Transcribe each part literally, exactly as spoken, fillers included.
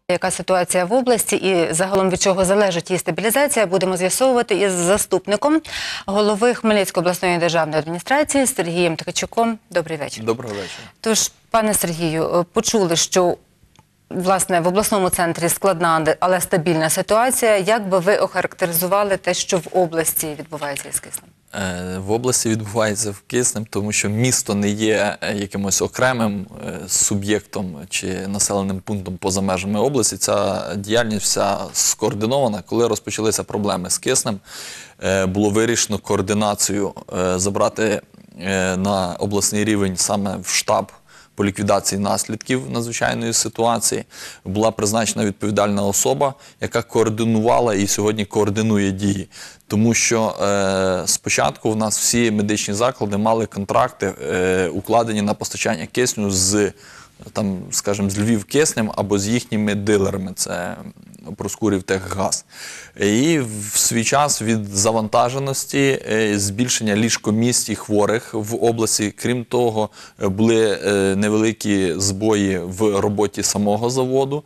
Яка ситуація в області і загалом від чого залежить її стабілізація, будемо з'ясовувати із заступником голови Хмельницької обласної державної адміністрації Сергієм Ткачуком. Добрий вечір. Доброго вечора. Тож, пане Сергію, почули, що власне в обласному центрі складна, але стабільна ситуація. Як би ви охарактеризували те, що в області відбувається із киснем? В області відбувається в киснем, тому що місто не є якимось окремим суб'єктом чи населеним пунктом поза межами області. Ця діяльність вся скоординована. Коли розпочалися проблеми з киснем, було вирішено координацію забрати на обласний рівень саме в штаб по ліквідації наслідків надзвичайної ситуації. Була призначена відповідальна особа, яка координувала і сьогодні координує дії. Тому що е, спочатку в нас всі медичні заклади мали контракти, е, укладені на постачання кисню з, там, скажімо, з Львівкиснем або з їхніми дилерами, це Проскурівтехгаз. І в свій час від завантаженості, е, збільшення ліжкомісць і хворих в області, крім того, були е, невеликі збої в роботі самого заводу.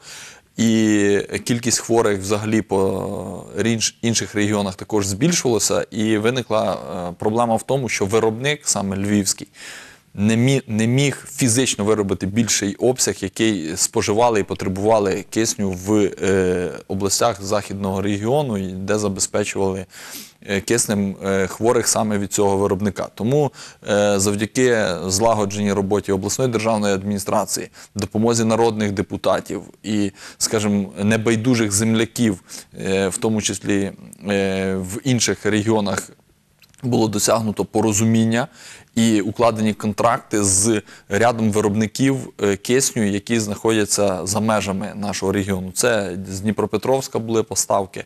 І кількість хворих взагалі по інших регіонах також збільшувалася, і виникла проблема в тому, що виробник, саме львівський, не міг, не міг фізично виробити більший обсяг, який споживали і потребували кисню в е, областях західного регіону, де забезпечували киснем хворих саме від цього виробника. Тому е, завдяки злагодженій роботі обласної державної адміністрації, допомозі народних депутатів і, скажімо, небайдужих земляків, е, в тому числі е, в інших регіонах, було досягнуто порозуміння і укладені контракти з рядом виробників кисню, які знаходяться за межами нашого регіону. Це з Дніпропетровська були поставки,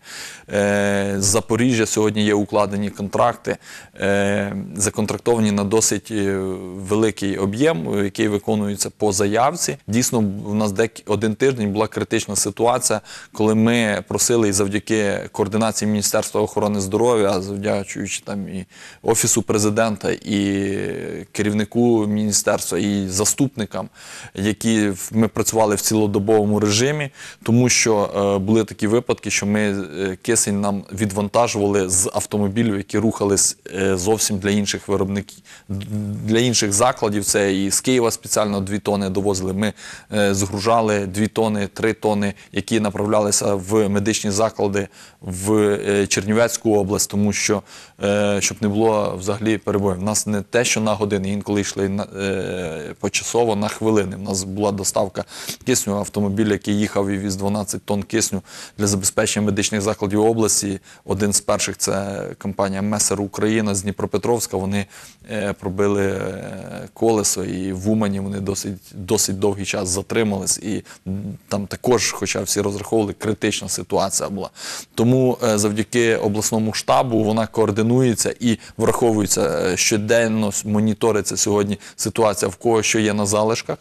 з Запоріжжя сьогодні є укладені контракти, законтрактовані на досить великий об'єм, який виконується по заявці. Дійсно, у нас один тиждень була критична ситуація, коли ми просили і завдяки координації Міністерства охорони здоров'я, завдячуючи там і Офісу Президента, і керівнику міністерства, і заступникам, які ми працювали в цілодобовому режимі, тому що е, були такі випадки, що ми е, кисень нам відвантажували з автомобілів, які рухались е, зовсім для інших виробників, для інших закладів. Це і з Києва спеціально дві тони довозили. Ми е, згружали дві тони, три тони, які направлялися в медичні заклади в е, Чернівецьку область, тому що, е, щоб не було взагалі перебоїв. У нас не те, що на години, інколи йшли е, почасово на хвилини. У нас була доставка кисню, автомобіль, який їхав і віз дванадцять тонн кисню для забезпечення медичних закладів області. Один з перших – це компанія Месер Україна з Дніпропетровська. Вони е, пробили е, колесо, і в Умані вони досить, досить довгий час затримались. І там також, хоча всі розраховували, критична ситуація була. Тому е, завдяки обласному штабу вона координується і враховується щоденно, моніториться сьогодні ситуація, в кого що є на залишках.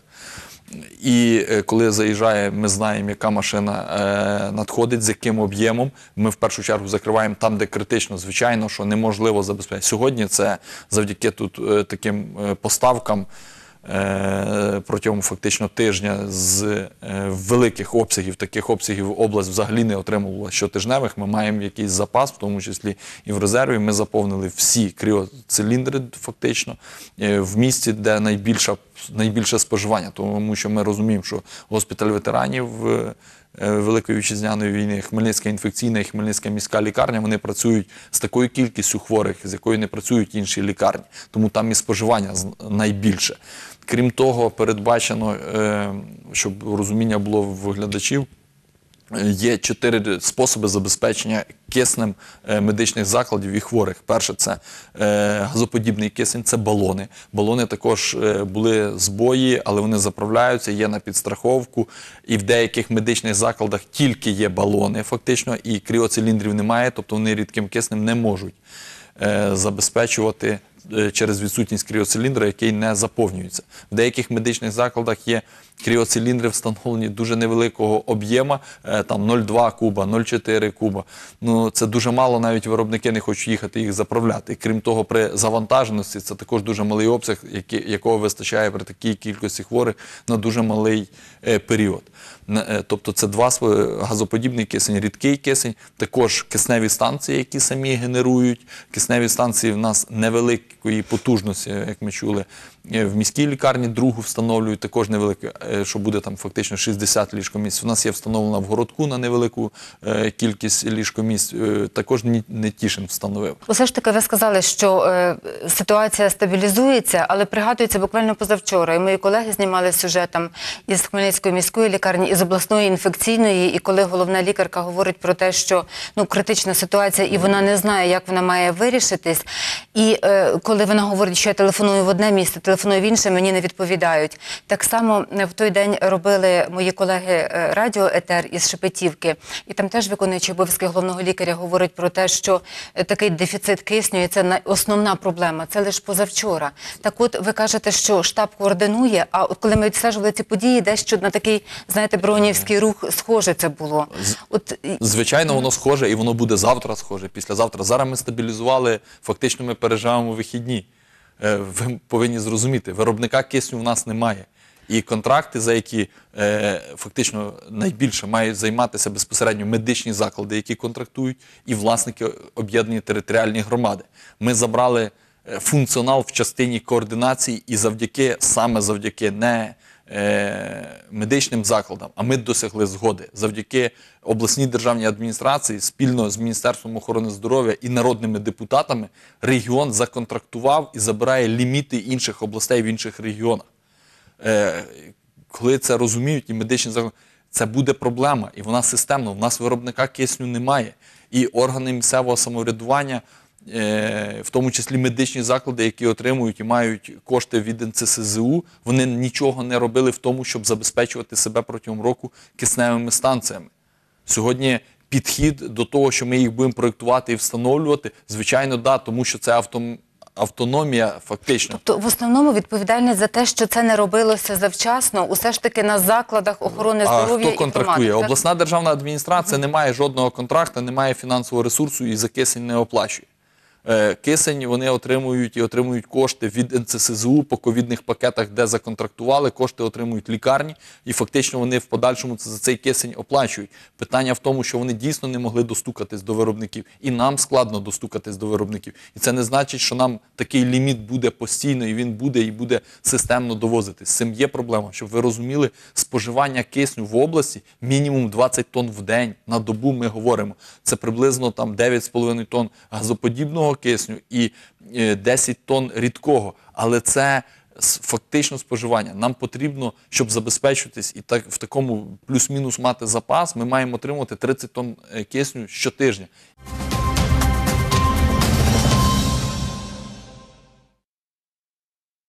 І коли заїжджає, ми знаємо, яка машина е, надходить, з яким об'ємом. Ми в першу чергу закриваємо там, де критично, звичайно, що неможливо забезпечити. Сьогодні це завдяки тут е, таким е, поставкам е, протягом фактично тижня з е, великих обсягів, таких обсягів область взагалі не отримувала щотижневих. Ми маємо якийсь запас, в тому числі і в резерві. Ми заповнили всі кріоциліндри фактично е, в місті, де найбільша найбільше споживання, тому що ми розуміємо, що госпіталь ветеранів Великої Вітчизняної війни, Хмельницька інфекційна і Хмельницька міська лікарня, вони працюють з такою кількістю хворих, з якою не працюють інші лікарні. Тому там і споживання найбільше. Крім того, передбачено, щоб розуміння було в глядачів, є чотири способи забезпечення киснем медичних закладів і хворих. Перше – це газоподібний кисень, це балони. Балони також були збої, але вони заправляються, є на підстраховку. І в деяких медичних закладах тільки є балони фактично, і кріоциліндрів немає, тобто вони рідким киснем не можуть забезпечувати е, через відсутність кріоциліндра, який не заповнюється. В деяких медичних закладах є кріоциліндри, встановлені дуже невеликого об'єму, е, там нуль цілих два куба, нуль цілих чотири куба. Ну, це дуже мало, навіть виробники не хочуть їхати їх заправляти. І, крім того, при завантаженості це також дуже малий обсяг, який, якого вистачає при такій кількості хворих на дуже малий е, період. Е, тобто це два газоподібний кисень, рідкий кисень, також кисневі станції, які самі генерують. Кисневі станції в нас невеликої потужності, як ми чули, в міській лікарні другу встановлюють, також невелику, що буде там фактично шістдесят ліжкомісць. У нас є встановлена в городку на невелику е, кількість ліжкомісць, е, також не, не Тішин встановив. Усе ж таки ви сказали, що е, ситуація стабілізується, але пригадується буквально позавчора. І мої колеги знімали сюжет там із Хмельницької міської лікарні, із обласної інфекційної, і коли головна лікарка говорить про те, що ну, критична ситуація і вона не знає, як вона має вирішитись. І е, коли вона говорить, що я телефоную в одне місце, телефоную в інше, мені не відповідають. Так само в той день робили мої колеги радіоетер із Шепетівки, і там теж виконуючий обов'язки головного лікаря говорить про те, що такий дефіцит кисню, і це основна проблема, це лише позавчора. Так от, ви кажете, що штаб координує, а от коли ми відстежували ці події, дещо на такий, знаєте, бронівський рух схоже це було. От... Звичайно, воно схоже, і воно буде завтра схоже, післязавтра. Зараз ми стабілізували, фактично ми переживаємо вихідні. Ви повинні зрозуміти, виробника кисню в нас немає. І контракти, за які е, фактично найбільше мають займатися безпосередньо медичні заклади, які контрактують, і власники об'єднані територіальні громади. Ми забрали функціонал в частині координації і завдяки, саме завдяки не е, медичним закладам, а ми досягли згоди. Завдяки обласній державній адміністрації спільно з Міністерством охорони здоров'я і народними депутатами регіон законтрактував і забирає ліміти інших областей в інших регіонах. Е, коли це розуміють і медичні заклади, це буде проблема, і вона системна. У нас виробника кисню немає. І органи місцевого самоврядування, е, в тому числі медичні заклади, які отримують і мають кошти від ен це ес зе у, вони нічого не робили в тому, щоб забезпечувати себе протягом року кисневими станціями. Сьогодні підхід до того, що ми їх будемо проєктувати і встановлювати, звичайно, да, тому що це автомобіль. Автономія фактично. Тобто в основному відповідальність за те, що це не робилося завчасно, усе ж таки на закладах охорони здоров'я. А хто контрактує? І громади, обласна державна адміністрація, угу, не має жодного контракту, не має фінансового ресурсу і за кисень не оплачує. Кисень вони отримують і отримують кошти від ен це ес зе у по ковідних пакетах, де законтрактували, кошти отримують лікарні, і фактично вони в подальшому за цей кисень оплачують. Питання в тому, що вони дійсно не могли достукатись до виробників, і нам складно достукатись до виробників. І це не значить, що нам такий ліміт буде постійно, і він буде, і буде системно довозитись. З цим є проблема, щоб ви розуміли, споживання кисню в області мінімум двадцять тонн в день, на добу ми говоримо. Це приблизно там дев'ять з половиною тонн газоподібного кисню і десять тонн рідкого, але це фактично споживання. Нам потрібно, щоб забезпечитись і так в такому плюс-мінус мати запас, ми маємо отримувати тридцять тонн кисню щотижня.